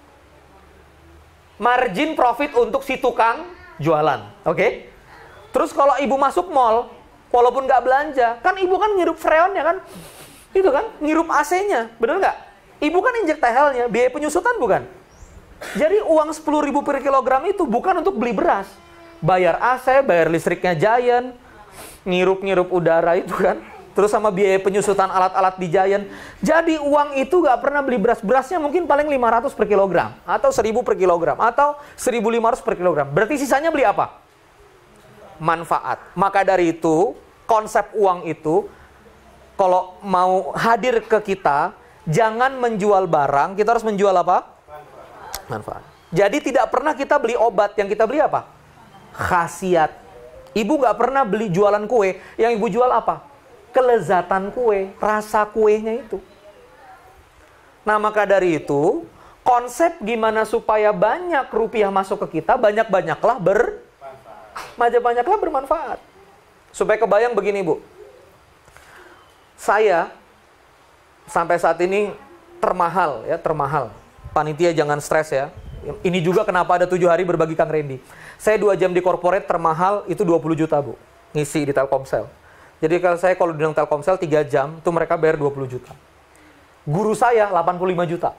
Margin profit untuk si tukang jualan. Oke? Okay? Terus kalau Ibu masuk mall, walaupun nggak belanja, kan Ibu kan ngirup freonnya kan? Itu kan? Ngirup A C-nya. Bener nggak? Ibu kan injek T H L-nya, biaya penyusutan bukan? Jadi uang sepuluh ribu per kilogram itu bukan untuk beli beras. Bayar A C, bayar listriknya Giant, ngirup-ngirup udara itu kan. Terus sama biaya penyusutan alat-alat di Giant. Jadi uang itu nggak pernah beli beras. Berasnya mungkin paling lima ratus per kilogram. Atau seribu per kilogram. Atau seribu lima ratus per kilogram. Berarti sisanya beli apa? Manfaat. Maka dari itu, konsep uang itu, kalau mau hadir ke kita, jangan menjual barang, kita harus menjual apa? Manfaat. Manfaat. Jadi tidak pernah kita beli obat, yang kita beli apa? Khasiat. Ibu nggak pernah beli jualan kue, yang Ibu jual apa? Kelezatan kue, rasa kuenya itu. Nah maka dari itu, konsep gimana supaya banyak rupiah masuk ke kita, banyak-banyaklah ber... banyak-banyaklah bermanfaat. Supaya kebayang begini Bu. Saya sampai saat ini termahal ya, termahal. Panitia jangan stres ya. Ini juga kenapa ada tujuh hari berbagi Kang Randy. Saya dua jam di corporate termahal itu dua puluh juta Bu. Ngisi di Telkomsel. Jadi kalau saya kalau di Telkomsel tiga jam itu mereka bayar dua puluh juta. Guru saya delapan puluh lima juta.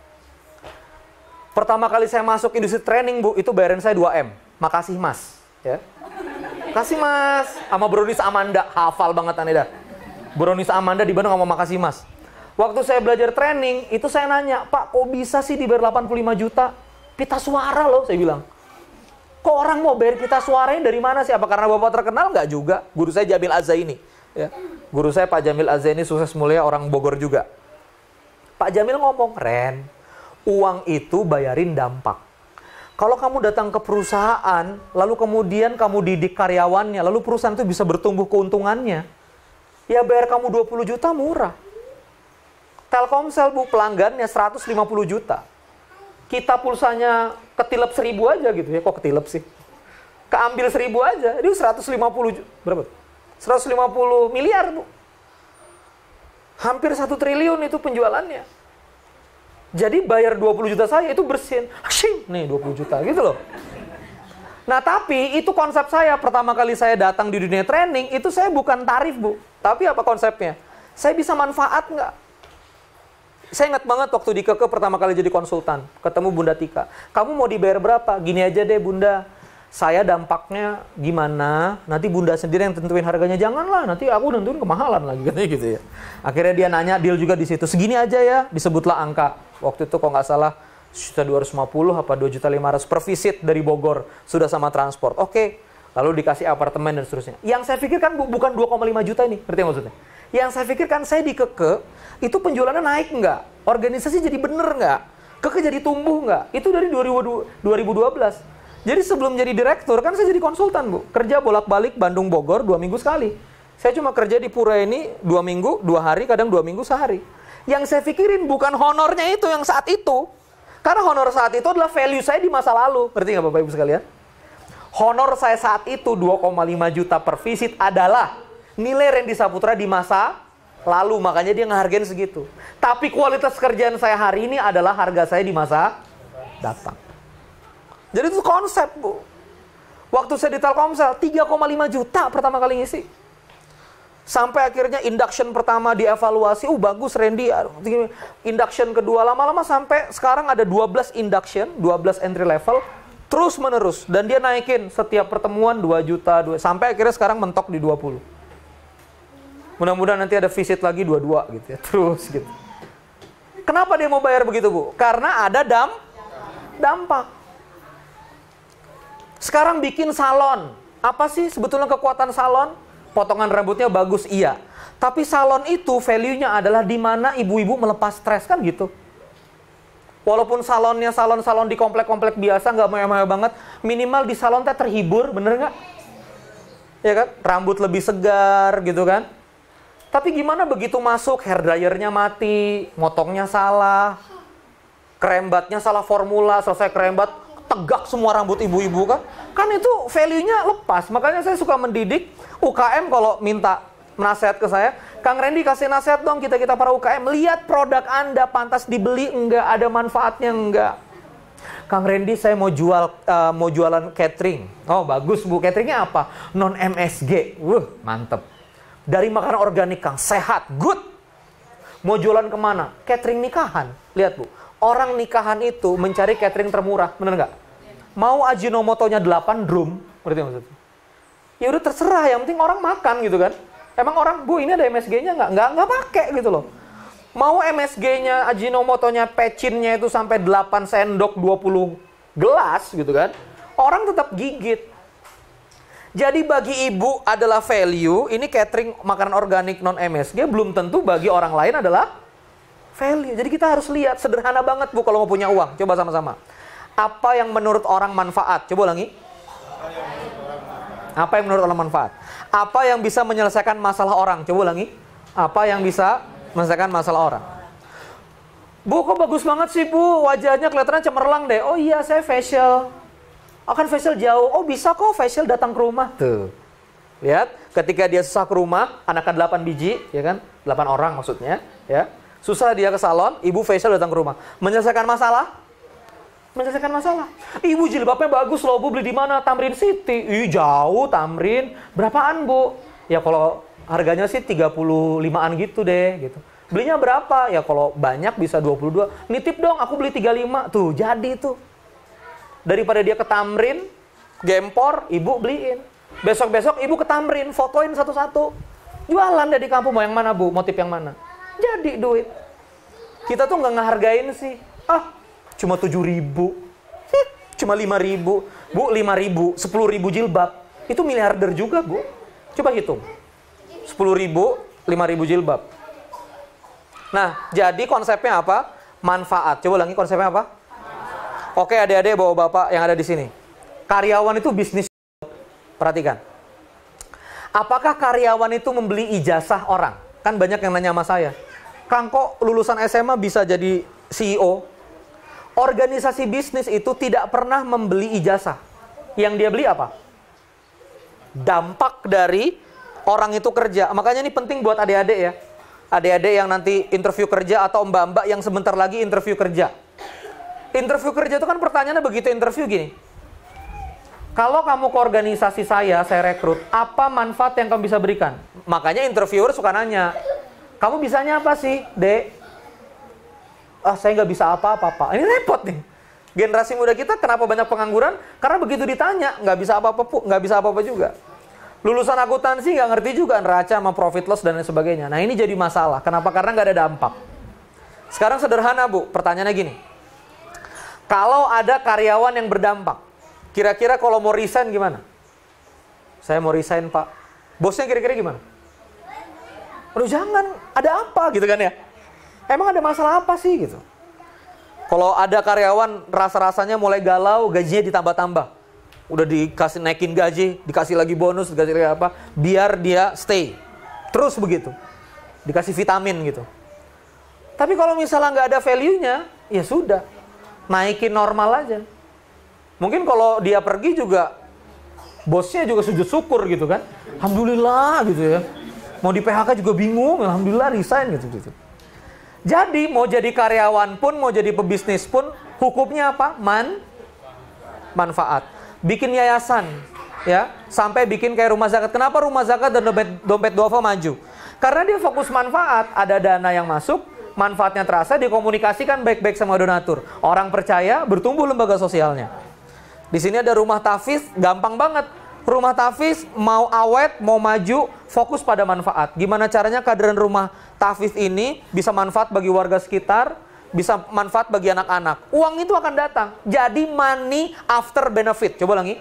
Pertama kali saya masuk industri training Bu, itu bayaran saya dua M. Makasih Mas. Ya. Kasih Mas. Sama Bronis Amanda, hafal banget Aneda. Bronis Amanda di Bandung ngomong makasih Mas. Waktu saya belajar training, itu saya nanya, Pak, kok bisa sih dibayar delapan puluh lima juta? Pita suara loh, saya bilang. Kok orang mau bayar pita suaranya dari mana sih? Apa karena Bapak terkenal? Nggak juga. Guru saya Jamil Azzaini. Ya. Guru saya Pak Jamil Azzaini, sukses mulia, orang Bogor juga. Pak Jamil ngomong, Ren, uang itu bayarin dampak. Kalau kamu datang ke perusahaan, lalu kemudian kamu didik karyawannya, lalu perusahaan itu bisa bertumbuh keuntungannya, ya bayar kamu dua puluh juta murah. Telkomsel Bu, pelanggannya seratus lima puluh juta. Kita pulsanya ketilep seribu aja gitu ya. Kok ketilep sih? Keambil seribu aja. Itu seratus lima puluh juta. Berapa? seratus lima puluh miliar Bu. Hampir satu triliun itu penjualannya. Jadi bayar dua puluh juta saya itu bersin. Asyik, nih dua puluh juta gitu loh. Nah tapi itu konsep saya. Pertama kali saya datang di dunia training, itu saya bukan tarif Bu. Tapi apa konsepnya? Saya bisa manfaat nggak? Saya ingat banget waktu di Keke pertama kali jadi konsultan. Ketemu Bunda Tika. Kamu mau dibayar berapa? Gini aja deh Bunda. Saya dampaknya gimana? Nanti Bunda sendiri yang tentuin harganya. Janganlah, nanti aku nentuin kemahalan lagi. Katanya gitu ya. Akhirnya dia nanya, deal juga di situ. Segini aja ya, disebutlah angka. Waktu itu kok nggak salah, satu juta dua ratus lima puluh apa dua juta lima ratus per visit dari Bogor. Sudah sama transport. Oke. Lalu dikasih apartemen dan seterusnya. Yang saya pikirkan bu, bukan dua koma lima juta ini. Ngerti maksudnya? Yang saya pikirkan saya di Keke, itu penjualannya naik nggak? Organisasi jadi bener nggak? Keke jadi tumbuh nggak? Itu dari dua ribu dua belas. Jadi sebelum jadi direktur, kan saya jadi konsultan Bu. Kerja bolak-balik Bandung Bogor dua minggu sekali. Saya cuma kerja di Pura ini dua minggu, dua hari, kadang dua minggu sehari. Yang saya pikirin bukan honornya itu yang saat itu. Karena honor saat itu adalah value saya di masa lalu. Ngerti nggak Bapak Ibu sekalian? Honor saya saat itu dua koma lima juta per visit adalah nilai Randy Saputra di masa lalu, makanya dia ngehargain segitu. Tapi kualitas kerjaan saya hari ini adalah harga saya di masa datang. Jadi itu konsep, Bu. Waktu saya di Telkomsel, tiga koma lima juta pertama kali ngisi. Sampai akhirnya induction pertama dievaluasi, uh bagus Randy. Induction kedua, lama-lama sampai sekarang ada dua belas induction, dua belas entry level. Terus menerus. Dan dia naikin setiap pertemuan dua juta, dua, sampai akhirnya sekarang mentok di dua puluh. Mudah-mudahan nanti ada visit lagi dua puluh dua gitu ya. Terus gitu. Kenapa dia mau bayar begitu, Bu? Karena ada dam, dampak. Sekarang bikin salon. Apa sih sebetulnya kekuatan salon? Potongan rambutnya bagus, iya. Tapi salon itu value-nya adalah di mana ibu-ibu melepas stres, kan gitu. Walaupun salonnya salon-salon di komplek-komplek biasa, nggak mewah-mewah banget, minimal di salon teh terhibur, bener nggak? Ya kan? Rambut lebih segar gitu kan? Tapi gimana begitu masuk, hair dryernya mati, motongnya salah, kerembatnya salah formula, selesai kerembat, tegak semua rambut ibu-ibu kan? Kan itu value-nya lepas. Makanya saya suka mendidik U K M kalau minta nasihat ke saya, Kang Randy kasih nasihat dong kita-kita para U K M, lihat produk Anda pantas dibeli enggak, ada manfaatnya enggak. Kang Randy saya mau jual uh, mau jualan catering. Oh bagus Bu, cateringnya apa? Non M S G. Wuh mantep. Dari makanan organik Kang, sehat, good. Mau jualan kemana? Catering nikahan. Lihat Bu, orang nikahan itu mencari catering termurah, bener nggak? Mau Ajinomotonya delapan drum, berarti maksudnya? Ya udah terserah, yang penting orang makan gitu kan. Emang orang, Bu ini ada M S G-nya nggak? Nggak, nggak pakai gitu loh. Mau M S G-nya, Ajinomotonya, pecinnya itu sampai delapan sendok dua puluh gelas gitu kan. Orang tetap gigit. Jadi bagi ibu adalah value, ini catering makanan organik non M S G, belum tentu bagi orang lain adalah value. Jadi kita harus lihat, sederhana banget Bu kalau mau punya uang. Coba sama-sama. Apa yang menurut orang manfaat? Coba ulangi. Apa yang menurut orang manfaat? Apa yang bisa menyelesaikan masalah orang? Coba ulangi. Apa yang bisa menyelesaikan masalah orang? Bu, kok bagus banget sih Bu? Wajahnya kelihatannya cemerlang deh. Oh iya, saya facial. Akan facial jauh. Oh bisa kok facial datang ke rumah. Tuh. Lihat, ketika dia susah ke rumah, anaknya delapan biji, ya kan? delapan orang maksudnya, ya. Susah dia ke salon, ibu facial datang ke rumah. Menyelesaikan masalah? Menyelesaikan masalah. Ibu jilbabnya bagus loh, Bu, beli di mana? Tamrin City. Ih, jauh Tamrin. Berapaan, Bu? Ya kalau harganya sih tiga puluh limaan gitu deh, gitu. Belinya berapa? Ya kalau banyak bisa dua puluh dua. Nitip dong, aku beli tiga puluh lima. Tuh, jadi tuh. Daripada dia ke Tamrin, gempor, ibu beliin. Besok-besok ibu ke Tamrin, fotoin satu-satu. Jualan deh di kampung, mau yang mana, Bu? Motif yang mana? Jadi duit. Kita tuh nggak ngehargain sih. Ah, cuma tujuh ribu, cuma lima ribu, Bu, lima ribu, sepuluh ribu jilbab, itu miliarder juga Bu. Coba hitung, sepuluh ribu, lima ribu jilbab. Nah, jadi konsepnya apa? Manfaat. Coba ulangi konsepnya apa? Oke, adik-adik, bapak-bapak yang ada di sini. Karyawan itu bisnis. Perhatikan. Apakah karyawan itu membeli ijazah orang? Kan banyak yang nanya sama saya. Kang, kok lulusan S M A bisa jadi C E O? Organisasi bisnis itu tidak pernah membeli ijazah. Yang dia beli apa? Dampak dari orang itu kerja. Makanya ini penting buat adik-adik ya. Adik-adik yang nanti interview kerja atau mbak-mbak yang sebentar lagi interview kerja. Interview kerja itu kan pertanyaannya begitu interview gini. Kalau kamu ke organisasi saya, saya rekrut, apa manfaat yang kamu bisa berikan? Makanya interviewer suka nanya, kamu bisanya apa sih, Dek? Ah, saya nggak bisa apa-apa, Pak. Ini repot nih. Generasi muda kita kenapa banyak pengangguran? Karena begitu ditanya, nggak bisa apa-apa, nggak bisa apa-apa juga. Lulusan akuntansi nggak ngerti juga neraca sama profit loss dan lain sebagainya. Nah ini jadi masalah. Kenapa? Karena nggak ada dampak. Sekarang sederhana Bu, pertanyaannya gini. Kalau ada karyawan yang berdampak, kira-kira kalau mau resign gimana? Saya mau resign Pak. Bosnya kira-kira gimana? Aduh jangan, ada apa gitu kan ya? Emang ada masalah apa sih gitu? Kalau ada karyawan rasa-rasanya mulai galau, gajinya ditambah-tambah. Udah dikasih naikin gaji, dikasih lagi bonus, dikasih lagi apa, biar dia stay. Terus begitu. Dikasih vitamin gitu. Tapi kalau misalnya nggak ada value-nya, ya sudah. Naikin normal aja. Mungkin kalau dia pergi juga, bosnya juga sujud syukur gitu kan. Alhamdulillah gitu ya. Mau di P H K juga bingung, alhamdulillah resign gitu-gitu. Jadi mau jadi karyawan pun, mau jadi pebisnis pun, hukumnya apa? Man, manfaat. Bikin yayasan, ya, sampai bikin kayak rumah zakat. Kenapa rumah zakat dan dompet, dompet duafa maju? Karena dia fokus manfaat, ada dana yang masuk, manfaatnya terasa, dikomunikasikan baik-baik sama donatur. Orang percaya, bertumbuh lembaga sosialnya. Di sini ada rumah tahfiz, gampang banget. Rumah tahfiz mau awet, mau maju, fokus pada manfaat. Gimana caranya kehadiran rumah tahfiz ini bisa manfaat bagi warga sekitar, bisa manfaat bagi anak-anak. Uang itu akan datang. Jadi money after benefit. Coba ulangi.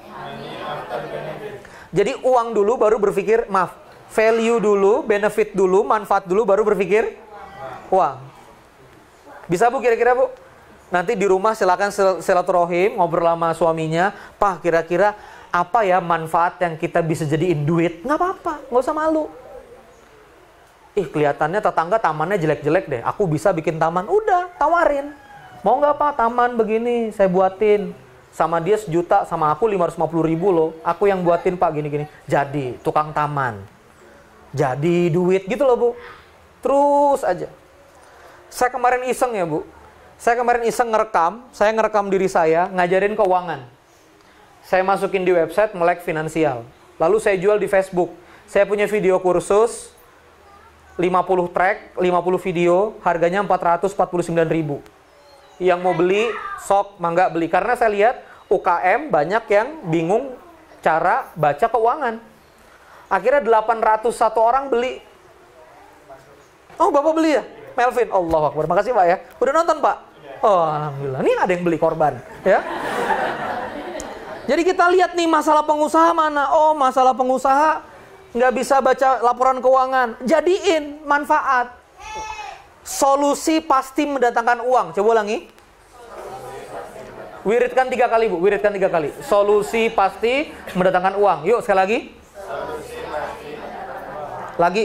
Jadi uang dulu baru berpikir, maaf, value dulu, benefit dulu, manfaat dulu baru berpikir uang. Bisa Bu kira-kira Bu? Nanti di rumah silakan silaturahim, ngobrol sama suaminya. Pak, kira-kira apa ya manfaat yang kita bisa jadiin duit? Nggak apa-apa, nggak usah malu. Ih, kelihatannya tetangga tamannya jelek-jelek deh. Aku bisa bikin taman. Udah, tawarin. Mau nggak Pak, taman begini saya buatin. Sama dia sejuta, sama aku lima ratus lima puluh ribu loh. Aku yang buatin Pak, gini-gini. Jadi, tukang taman. Jadi duit gitu loh Bu. Terus aja. Saya kemarin iseng ya Bu. Saya kemarin iseng ngerekam. Saya ngerekam diri saya, ngajarin keuangan. Saya masukin di website Melek Finansial. Lalu saya jual di Facebook. Saya punya video kursus lima puluh track, lima puluh video, harganya empat ratus empat puluh sembilan ribu. Yang mau beli, sok mangga beli. Karena saya lihat U K M banyak yang bingung cara baca keuangan. Akhirnya delapan ratus satu orang beli. Oh, Bapak beli ya? Melvin, Allahu Akbar. Makasih Pak ya. Udah nonton Pak? Oh, alhamdulillah. Ini ada yang beli korban, ya. Jadi kita lihat nih masalah pengusaha mana. Oh, masalah pengusaha nggak bisa baca laporan keuangan. Jadiin manfaat. Solusi pasti mendatangkan uang. Coba ulangi. Wiridkan tiga kali Bu. Wiridkan tiga kali. Solusi pasti mendatangkan uang. Yuk sekali lagi. Lagi.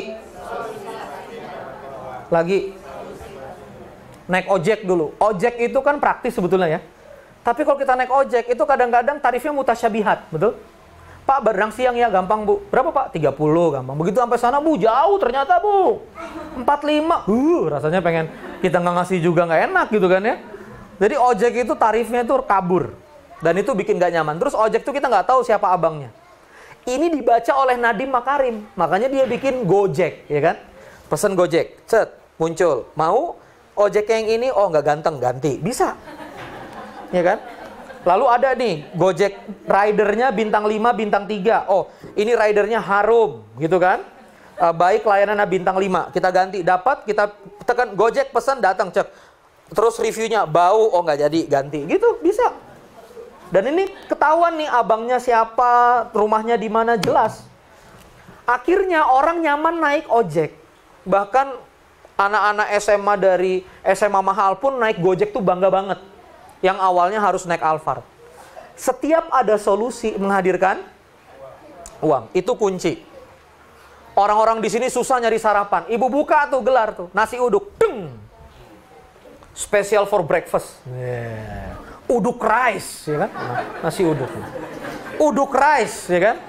Lagi. Naik ojek dulu. Ojek itu kan praktis sebetulnya ya. Tapi kalau kita naik ojek, itu kadang-kadang tarifnya mutasyabihat, betul? Pak, barang siang ya, gampang Bu. Berapa Pak? tiga puluh, gampang. Begitu sampai sana Bu, jauh ternyata Bu. empat puluh lima. Uh, rasanya pengen kita nggak ngasih juga nggak enak gitu kan ya. Jadi ojek itu tarifnya itu kabur. Dan itu bikin nggak nyaman. Terus ojek itu kita nggak tahu siapa abangnya. Ini dibaca oleh Nadiem Makarim. Makanya dia bikin Gojek, ya kan? Pesan Gojek, cet, muncul. Mau ojek yang ini, oh nggak ganteng, ganti. Bisa. Ya kan? Lalu ada nih Gojek ridernya bintang lima, bintang tiga. Oh, ini ridernya harum, gitu kan? Uh, baik layanannya bintang lima. Kita ganti, dapat, kita tekan Gojek pesan, datang, cek. Terus reviewnya bau, oh nggak jadi, ganti. Gitu, bisa. Dan ini ketahuan nih abangnya siapa, rumahnya di mana, jelas. Akhirnya orang nyaman naik ojek. Bahkan anak-anak S M A dari S M A mahal pun naik Gojek tuh bangga banget. Yang awalnya harus naik Alphard. Setiap ada solusi menghadirkan uang. Itu kunci. Orang-orang di sini susah nyari sarapan. Ibu buka tuh gelar tuh. Nasi uduk. Deng. Special for breakfast. Yeah. Uduk rice. Ya kan? Nasi uduk. Uduk rice. Ya kan?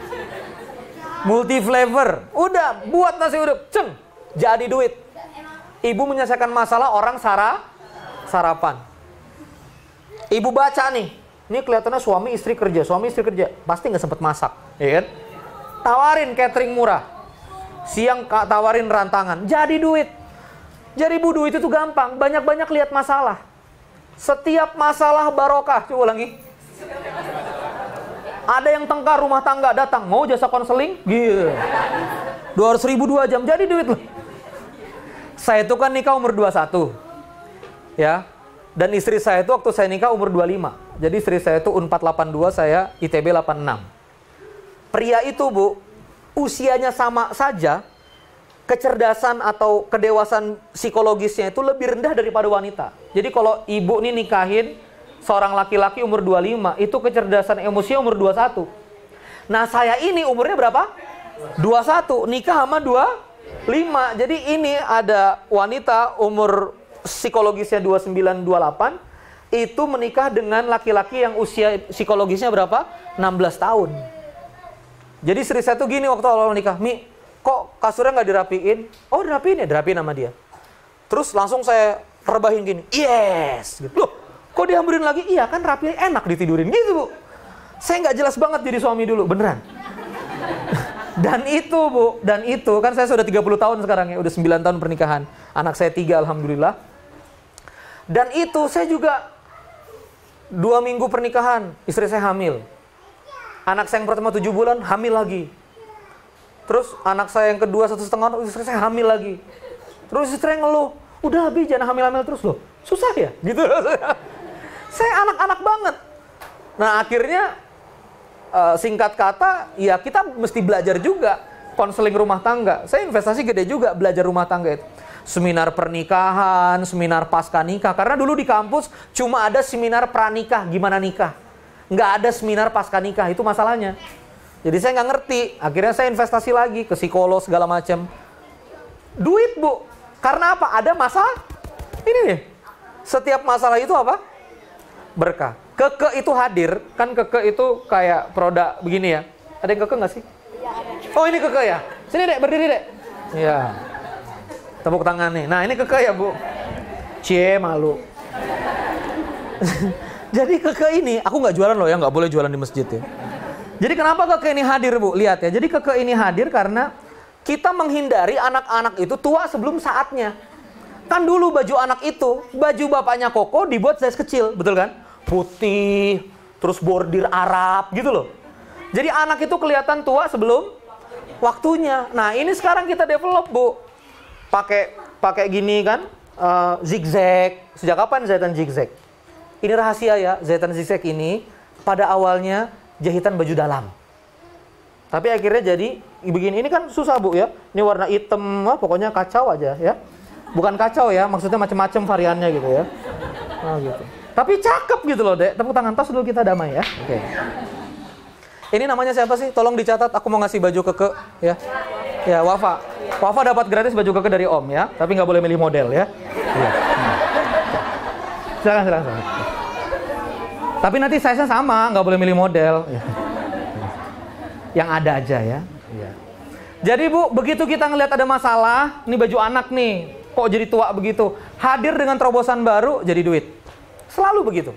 Multi flavor. Udah. Buat nasi uduk. Ceng. Jadi duit. Ibu menyelesaikan masalah orang sara, sarapan. Ibu baca nih, ini kelihatannya suami istri kerja, suami istri kerja, pasti nggak sempet masak, ya kan? Tawarin catering murah, siang tawarin rantangan, jadi duit. Jadi Bu, duit itu gampang, banyak-banyak lihat masalah. Setiap masalah barokah, coba lagi. Ada yang tengkar rumah tangga datang, mau jasa konseling, gila. dua ratus ribu dua jam, jadi duit loh. Saya itu kan nikah umur dua puluh satu, ya. Dan istri saya itu waktu saya nikah umur dua puluh lima. Jadi istri saya itu U N empat delapan dua, saya I T B delapan enam. Pria itu Bu, usianya sama saja, kecerdasan atau kedewasaan psikologisnya itu lebih rendah daripada wanita. Jadi kalau ibu nih nikahin seorang laki-laki umur dua puluh lima, itu kecerdasan emosinya umur dua puluh satu. Nah saya ini umurnya berapa? dua puluh satu, nikah sama dua puluh lima. Jadi ini ada wanita umur psikologisnya dua puluh sembilan, dua puluh delapan, itu menikah dengan laki-laki yang usia psikologisnya berapa? enam belas tahun. Jadi istri saya tuh gini waktu awal nikah, Mi, kok kasurnya nggak dirapiin? Oh dirapiin ya, dirapiin sama dia. Terus langsung saya rebahin gini, yes! Gitu. Loh, kok dihamburin lagi? Iya kan rapi enak ditidurin gitu Bu. Saya nggak jelas banget jadi suami dulu, beneran. Dan itu Bu, dan itu kan saya sudah tiga puluh tahun sekarang ya, udah sembilan tahun pernikahan. Anak saya tiga alhamdulillah. Dan itu saya juga dua minggu pernikahan, istri saya hamil. Anak saya yang pertama tujuh bulan, hamil lagi. Terus anak saya yang kedua satu setengah, istri saya hamil lagi. Terus istri saya ngeluh, udah Abi jangan hamil-hamil terus loh. Susah ya? Gitu. Saya anak-anak banget. Nah akhirnya uh, singkat kata, ya kita mesti belajar juga konseling rumah tangga. Saya investasi gede juga belajar rumah tangga itu. Seminar pernikahan, seminar pasca nikah. Karena dulu di kampus cuma ada seminar pranikah, gimana nikah. Nggak ada seminar pasca nikah, itu masalahnya. Jadi saya nggak ngerti. Akhirnya saya investasi lagi ke psikolog segala macam. Duit Bu. Karena apa? Ada masalah. Ini nih. Setiap masalah itu apa? Berkah. Keke itu hadir. Kan keke itu kayak produk begini ya. Ada yang keke nggak sih? Oh ini keke ya. Sini Dek, berdiri Dek. Iya. Tepuk tangan nih. Nah ini keke ya Bu. Cie malu. Jadi keke ini, aku nggak jualan loh ya. Nggak boleh jualan di masjid ya. Jadi kenapa keke ini hadir Bu? Lihat ya. Jadi keke ini hadir karena kita menghindari anak-anak itu tua sebelum saatnya. Kan dulu baju anak itu, baju bapaknya Koko dibuat size kecil, betul kan? Putih, terus bordir Arab gitu loh. Jadi anak itu kelihatan tua sebelum waktunya. Nah ini sekarang kita develop Bu. Pakai pakai gini kan, uh, zigzag. Sejak kapan jahitan zigzag? Ini rahasia ya, jahitan zigzag ini pada awalnya jahitan baju dalam. Tapi akhirnya jadi begini. Ini kan susah Bu ya. Ini warna hitam, wah, pokoknya kacau aja ya. Bukan kacau ya, maksudnya macam-macam variannya gitu ya. Nah, gitu. Tapi cakep gitu loh Dek. Tepuk tangan, tos dulu kita damai ya. Oke. Okay. Ini namanya siapa sih? Tolong dicatat. Aku mau ngasih baju keke ya. Ya Wafa. Wafa dapat gratis baju keke dari Om ya. Tapi nggak boleh milih model ya. Iya. Hmm. Silakan, silakan, silakan. Tapi nanti size-nya sama, nggak boleh milih model. Ya. Yang ada aja ya. Iya. Jadi Bu, begitu kita ngelihat ada masalah, ini baju anak nih, kok jadi tua begitu. Hadir dengan terobosan baru, jadi duit. Selalu begitu.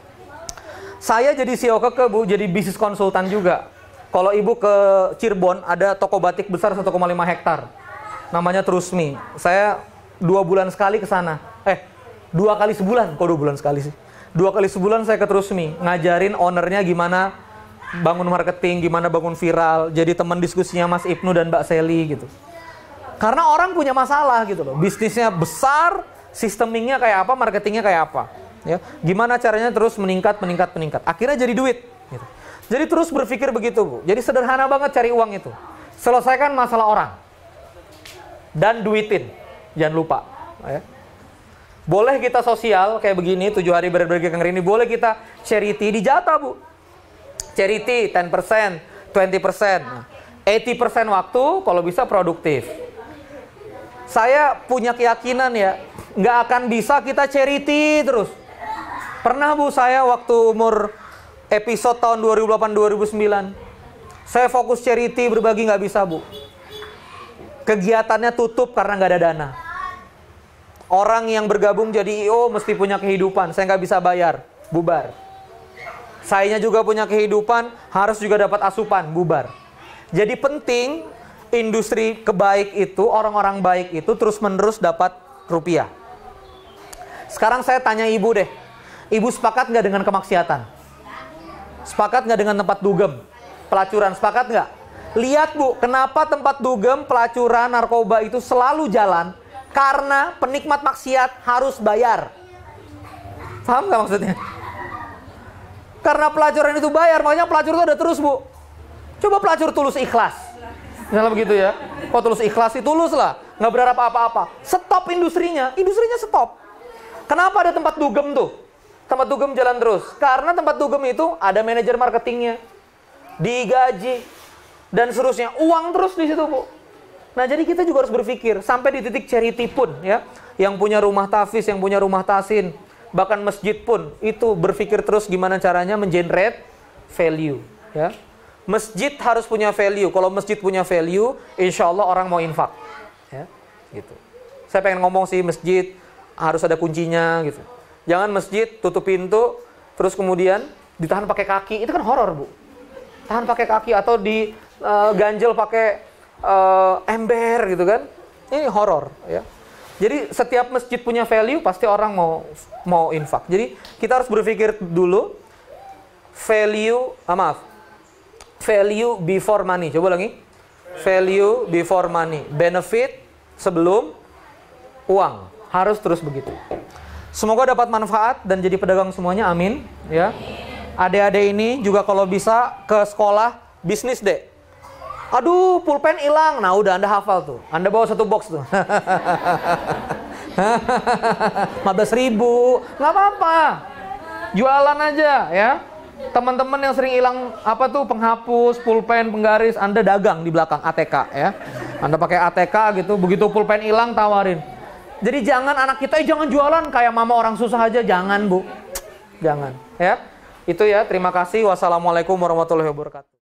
Saya jadi C E O Keke Bu, jadi bisnis konsultan juga. Kalau Ibu ke Cirebon, ada toko batik besar satu koma lima hektar. Namanya Trusmi. Saya dua bulan sekali ke sana. Eh, dua kali sebulan. Kok dua bulan sekali sih? Dua kali sebulan saya ke Trusmi, ngajarin ownernya gimana bangun marketing, gimana bangun viral, jadi teman diskusinya Mas Ibnu dan Mbak Seli gitu. Karena orang punya masalah gitu loh, bisnisnya besar, sistemingnya kayak apa, marketingnya kayak apa, ya. Gimana caranya terus meningkat, meningkat, meningkat. Akhirnya jadi duit. Gitu. Jadi terus berpikir begitu Bu. Jadi sederhana banget cari uang itu. Selesaikan masalah orang dan duitin, jangan lupa. Ya. Boleh kita sosial kayak begini, tujuh hari berbagi kang ini, boleh kita charity dijatah Bu. Charity sepuluh persen, dua puluh persen. delapan puluh persen waktu kalau bisa produktif. Saya punya keyakinan ya, nggak akan bisa kita charity terus. Pernah Bu saya waktu umur episode tahun dua ribu delapan dua ribu sembilan, saya fokus charity berbagi nggak bisa Bu. Kegiatannya tutup karena nggak ada dana. Orang yang bergabung jadi I O mesti punya kehidupan, saya nggak bisa bayar, bubar. Sayanya juga punya kehidupan, harus juga dapat asupan, bubar. Jadi penting industri kebaik itu, orang-orang baik itu terus-menerus dapat rupiah. Sekarang saya tanya Ibu deh, Ibu sepakat nggak dengan kemaksiatan? Sepakat nggak dengan tempat dugem, pelacuran, sepakat nggak? Lihat Bu, kenapa tempat dugem, pelacuran, narkoba itu selalu jalan? Karena penikmat maksiat harus bayar. Paham nggak maksudnya? Karena pelacuran itu bayar, makanya pelacur itu ada terus Bu. Coba pelacur tulus ikhlas. Misalnya begitu ya. Kok tulus ikhlas sih? Tulus lah. Nggak berharap apa-apa. Stop industrinya. Industrinya stop. Kenapa ada tempat dugem tuh? Tempat dugem jalan terus. Karena tempat dugem itu ada manajer marketingnya. Digaji. Dan seterusnya. Uang terus di situ Bu. Nah jadi kita juga harus berpikir. Sampai di titik charity pun ya. Yang punya rumah tahfiz, yang punya rumah tahsin. Bahkan masjid pun itu berpikir terus gimana caranya mengenerate value ya. Masjid harus punya value. Kalau masjid punya value, insya Allah orang mau infak. Ya, gitu. Saya pengen ngomong sih, masjid harus ada kuncinya gitu. Jangan masjid tutup pintu, terus kemudian ditahan pakai kaki. Itu kan horor, Bu. Tahan pakai kaki atau di uh, ganjel pakai uh, ember gitu kan. Ini horor, ya. Jadi setiap masjid punya value, pasti orang mau mau infak. Jadi kita harus berpikir dulu value, ah, maaf. Value before money. Coba lagi. Value before money. Benefit sebelum uang. Harus terus begitu. Semoga dapat manfaat dan jadi pedagang semuanya. Amin. Ya. Adik-adik ini juga kalau bisa ke sekolah bisnis deh. Aduh, pulpen hilang. Nah, udah Anda hafal tuh. Anda bawa satu box tuh. lima belas ribu. Nggak apa-apa. Jualan aja ya. Teman-teman yang sering hilang apa tuh penghapus, pulpen, penggaris, Anda dagang di belakang A T K ya. Anda pakai A T K gitu, begitu pulpen hilang tawarin. Jadi jangan anak kita, eh, jangan jualan kayak mama orang susah aja, jangan Bu. Jangan ya. Itu ya, terima kasih. Wassalamualaikum warahmatullahi wabarakatuh.